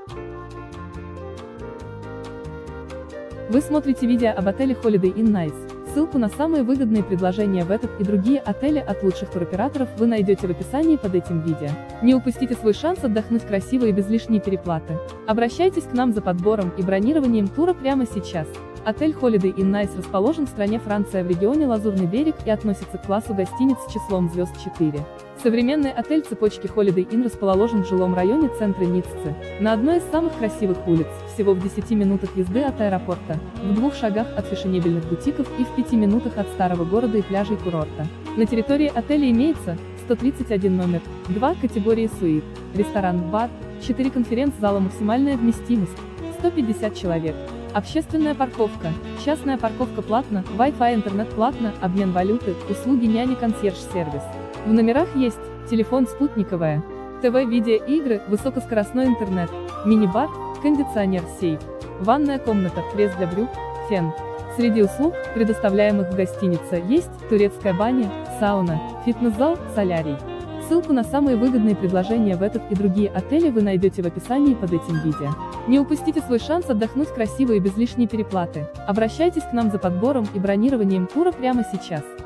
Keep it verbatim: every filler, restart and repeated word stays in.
Вы смотрите видео об отеле Holiday Inn Nice. Ссылку на самые выгодные предложения в этот и другие отели от лучших туроператоров вы найдете в описании под этим видео. Не упустите свой шанс отдохнуть красиво и без лишней переплаты. Обращайтесь к нам за подбором и бронированием тура прямо сейчас. Отель Holiday Inn Nice расположен в стране Франция в регионе Лазурный берег и относится к классу гостиниц с числом звезд четыре. Современный отель цепочки Holiday Inn расположен в жилом районе центра Ниццы, на одной из самых красивых улиц, всего в десяти минутах езды от аэропорта, в двух шагах от фешенебельных бутиков и в пяти минутах от старого города и пляжей курорта. На территории отеля имеется сто тридцать один номер, два категории суит, ресторан-бар, четыре конференц-зала, максимальная вместимость сто пятьдесят человек. Общественная парковка, частная парковка платно, Wi-Fi, интернет платно, обмен валюты, услуги няни, консьерж-сервис. В номерах есть телефон спутниковая, ТВ, видеоигры, высокоскоростной интернет, мини-бар, кондиционер, сейф, ванная комната, пресс для брюк, фен. Среди услуг, предоставляемых в гостинице, есть турецкая баня, сауна, фитнес-зал, солярий. Ссылку на самые выгодные предложения в этот и другие отели вы найдете в описании под этим видео. Не упустите свой шанс отдохнуть красиво и без лишней переплаты. Обращайтесь к нам за подбором и бронированием тура прямо сейчас.